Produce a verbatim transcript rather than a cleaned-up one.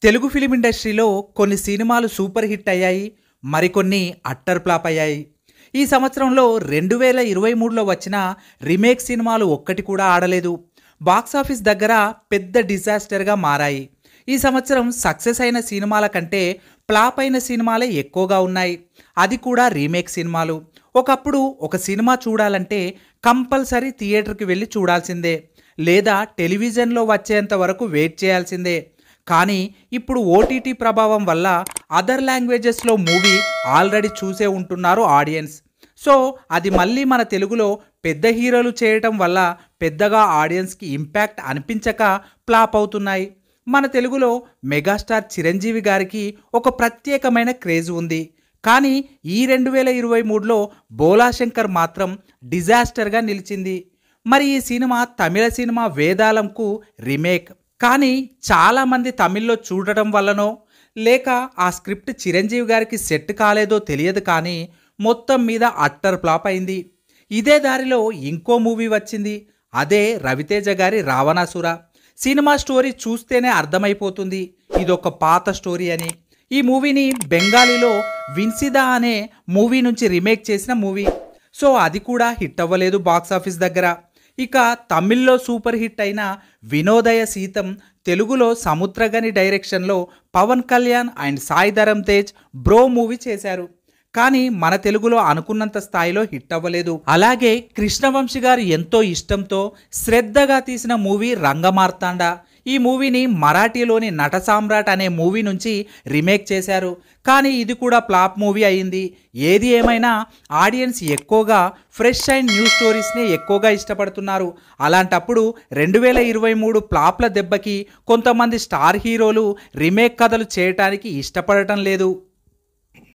Telugu film ఇండస్ట్రీలో కొన్ని సినిమాలు సూపర్ హిట్ అయ్యాయి, మరికొన్ని అట్టర్ ఫ్లాప్ అయ్యాయి. ఈ సంవత్సరంలో రెండు వేల ఇరవై మూడులో వచ్చిన రీమేక్ సినిమాలు ఒక్కటి కూడా ఆడలేదు. బాక్సాఫీస్ దగ్గర పెద్ద డిజాస్టర్గా మారాయి. ఈ సంవత్సరం సక్సెస్ అయిన సినిమాల కంటే ఫ్లాప్ అయిన సినిమాలే ఎక్కువగా ఉన్నాయి, అది కూడా రీమేక్ సినిమాలు. ఒకప్పుడు ఒక సినిమా చూడాలంటే కంపల్సరీ థియేటర్కి వెళ్ళి చూడాల్సిందే, లేదా టెలివిజన్లో వచ్చేంత వరకు వెయిట్ చేయాల్సిందే. కానీ ఇప్పుడు ఓటీటీ ప్రభావం వల్ల అదర్ లాంగ్వేజెస్లో మూవీ ఆల్రెడీ చూసే ఉంటున్నారు ఆడియన్స్. సో అది మళ్ళీ మన తెలుగులో పెద్ద హీరోలు చేయటం వల్ల పెద్దగా ఆడియన్స్కి ఇంపాక్ట్ అనిపించక ఫ్లాప్ అవుతున్నాయి. మన తెలుగులో మెగాస్టార్ చిరంజీవి గారికి ఒక ప్రత్యేకమైన క్రేజ్ ఉంది. కానీ ఈ రెండు వేల ఇరవై మూడులో బోలాశంకర్ మాత్రం డిజాస్టర్గా నిలిచింది. మరి ఈ సినిమా తమిళ సినిమా వేదాళంకు రీమేక్. కానీ చాలామంది తమిళ్లో చూడటం వల్లనో లేక ఆ స్క్రిప్ట్ చిరంజీవి గారికి సెట్ కాలేదో తెలియదు, కానీ మొత్తం మీద అట్టర్ ఫ్లాప్ అయింది. ఇదే దారిలో ఇంకో మూవీ వచ్చింది, అదే రవితేజ గారి రావణాసుర. సినిమా స్టోరీ చూస్తేనే అర్థమైపోతుంది ఇదొక పాత స్టోరీ అని. ఈ మూవీని బెంగాలీలో విన్సిదా అనే మూవీ నుంచి రీమేక్ చేసిన మూవీ. సో అది కూడా హిట్ అవ్వలేదు బాక్సాఫీస్ దగ్గర. ఇక తమిళ్లో సూపర్ హిట్ అయిన వినోదయ సీతం తెలుగులో సముద్రగని డైరెక్షన్లో Pawan Kalyan and Sai Dharam Tej bro movie చేశారు. కానీ మన తెలుగులో అనుకున్నంత స్థాయిలో హిట్ అవ్వలేదు. అలాగే కృష్ణవంశీ గారు ఎంతో ఇష్టంతో శ్రద్ధగా తీసిన మూవీ రంగమార్తాండ. ఈ మూవీని మరాఠీలోని నట సామ్రాట్ అనే మూవీ నుంచి రీమేక్ చేశారు, కానీ ఇది కూడా ఫ్లాప్ మూవీ అయింది. ఏది ఏమైనా ఆడియన్స్ ఎక్కువగా ఫ్రెష్ అండ్ న్యూ స్టోరీస్ని ఎక్కువగా ఇష్టపడుతున్నారు. అలాంటప్పుడు రెండు వేల ఇరవై మూడు ఫ్లాప్ల దెబ్బకి కొంతమంది స్టార్ హీరోలు రీమేక్ కథలు చేయటానికి ఇష్టపడటం లేదు.